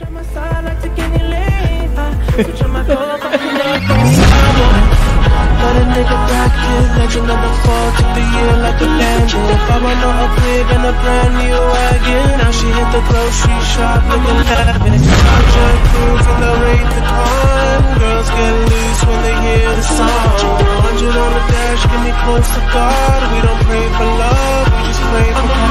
Let a nigga back in legend number 4, took the year like a legend. If I want no upgrade and a brand new wagon, now she hit the grocery shop looking lavish. I jump through from the rate to con. Girls get loose when they hear the song. 100 on the dash, give me close to God. We don't pray for love, we just pray for God.